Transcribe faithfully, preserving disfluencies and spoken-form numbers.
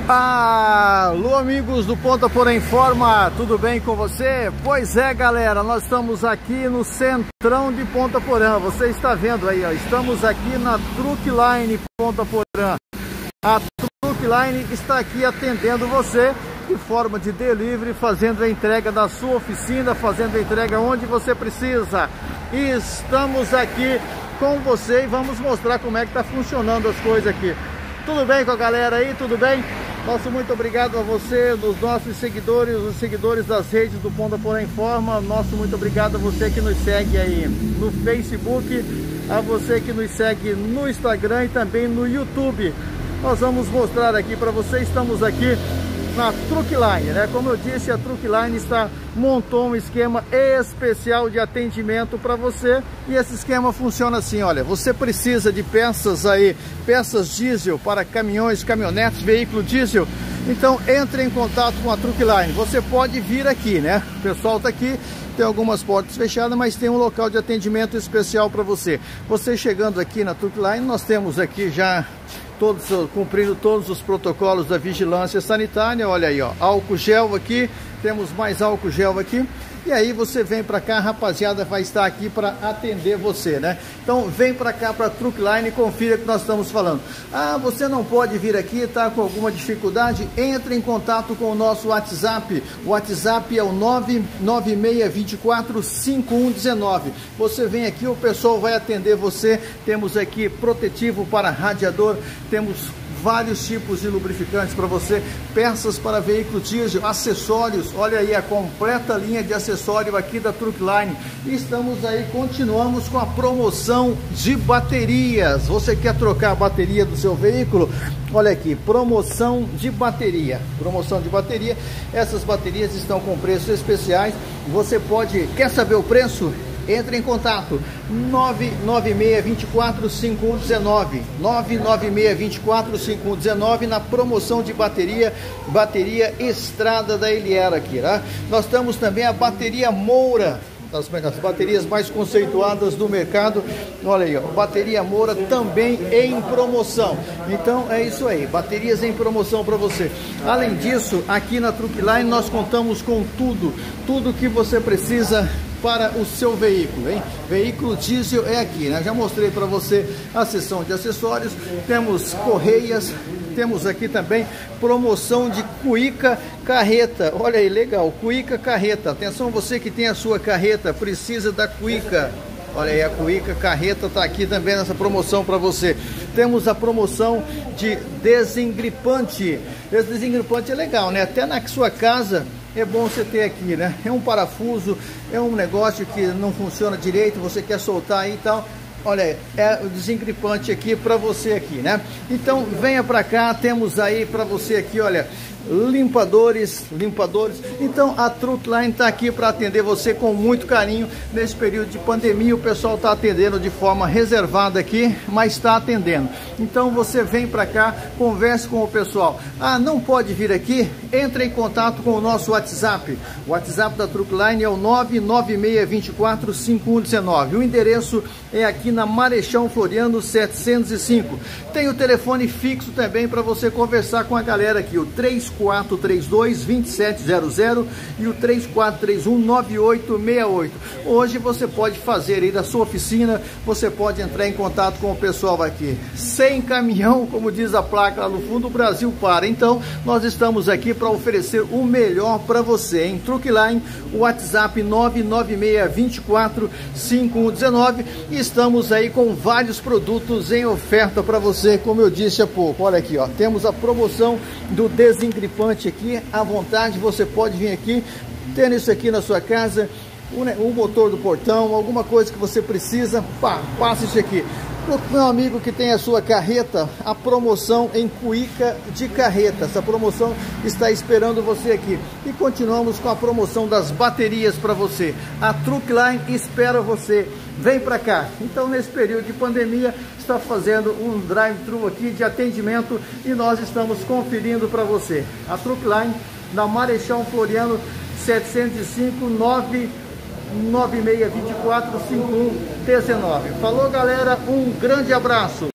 Alô, amigos do Ponta Porã Informa, tudo bem com você? Pois é, galera, nós estamos aqui no centrão de Ponta Porã. Você está vendo aí, ó, estamos aqui na Truck Line Ponta Porã. A Truck Line está aqui atendendo você de forma de delivery, fazendo a entrega da sua oficina, fazendo a entrega onde você precisa. E estamos aqui com você e vamos mostrar como é que está funcionando as coisas aqui. Tudo bem com a galera aí? Tudo bem? Nosso muito obrigado a você, dos nossos seguidores, os seguidores das redes do Ponta Porã Informa. Nosso muito obrigado a você que nos segue aí no Facebook, a você que nos segue no Instagram e também no YouTube. Nós vamos mostrar aqui para você, estamos aqui na Truck Line, né? Como eu disse, a Truck Line está, montou um esquema especial de atendimento para você. E esse esquema funciona assim, olha, você precisa de peças aí, peças diesel para caminhões, caminhonetes, veículo diesel. Então entre em contato com a Truck Line. Você pode vir aqui, né? O pessoal está aqui, tem algumas portas fechadas, mas tem um local de atendimento especial para você. Você chegando aqui na Truck Line, nós temos aqui já todos, cumprindo todos os protocolos da vigilância sanitária. Olha aí, ó, álcool gel aqui, temos mais álcool gel aqui. E aí você vem para cá, a rapaziada vai estar aqui para atender você, né? Então vem para cá, para a Truck Line, e confira o que nós estamos falando. Ah, você não pode vir aqui, tá com alguma dificuldade? Entre em contato com o nosso WhatsApp. O WhatsApp é o nove nove seis dois quatro cinco um um nove. Você vem aqui, o pessoal vai atender você. Temos aqui protetivo para radiador, temos vários tipos de lubrificantes para você, peças para veículo diesel, acessórios. Olha aí a completa linha de acessório aqui da Truck Line. E estamos aí, continuamos com a promoção de baterias. Você quer trocar a bateria do seu veículo? Olha aqui, promoção de bateria. Promoção de bateria. Essas baterias estão com preços especiais. Você pode, quer saber o preço? Entre em contato, nove nove seis dois quatro cinco um um nove, nove nove seis dois quatro cinco um um nove, na promoção de bateria, bateria Estrada da Eliera aqui, né? Nós temos também a bateria Moura, das baterias mais conceituadas do mercado. Olha aí, ó, bateria Moura também em promoção. Então é isso aí, baterias em promoção para você. Além disso, aqui na Truck Line nós contamos com tudo, tudo que você precisa para o seu veículo, hein? Veículo diesel é aqui, né? Já mostrei para você a seção de acessórios, temos correias, temos aqui também promoção de cuíca carreta. Olha aí, legal, cuíca carreta. Atenção, você que tem a sua carreta, precisa da cuíca. Olha aí, a cuíca carreta está aqui também nessa promoção para você. Temos a promoção de desengripante. Esse desengripante é legal, né? Até na sua casa é bom você ter aqui, né? É um parafuso, é um negócio que não funciona direito, você quer soltar aí e tal. Olha aí, é o desengripante aqui para você aqui, né? Então venha para cá, temos aí para você aqui, olha, limpadores, limpadores. Então a Truck Line está aqui para atender você com muito carinho. Nesse período de pandemia o pessoal está atendendo de forma reservada aqui, mas está atendendo. Então você vem para cá, converse com o pessoal. Ah, não pode vir aqui? Entre em contato com o nosso WhatsApp. O WhatsApp da Truck Line é o nove nove seis dois quatro cinco um um nove. O endereço é aqui na Marechal Floriano setecentos e cinco. Tem o telefone fixo também para você conversar com a galera aqui, o três quatro três dois, dois sete zero zero e o três quatro três um, nove oito seis oito. Hoje você pode fazer aí da sua oficina, você pode entrar em contato com o pessoal aqui. Sem caminhão, como diz a placa lá no fundo, o Brasil para. Então nós estamos aqui para oferecer o melhor para você, em Truck Line, o WhatsApp nove nove seis dois quatro cinco um um nove. E estamos aí com vários produtos em oferta para você, como eu disse há pouco. Olha aqui, ó, temos a promoção do desengripante aqui, à vontade, você pode vir aqui, tendo isso aqui na sua casa, o, o motor do portão, alguma coisa que você precisa, pá, passa isso aqui. Para o meu amigo que tem a sua carreta, a promoção em cuíca de carreta. Essa promoção está esperando você aqui. E continuamos com a promoção das baterias para você. A Truck Line espera você. Vem para cá. Então, nesse período de pandemia, está fazendo um drive-thru aqui de atendimento e nós estamos conferindo para você. A Truck Line, na Marechal Floriano setecentos e cinco, nove nove seis dois quatro cinco um um nove. Falou, galera, um grande abraço.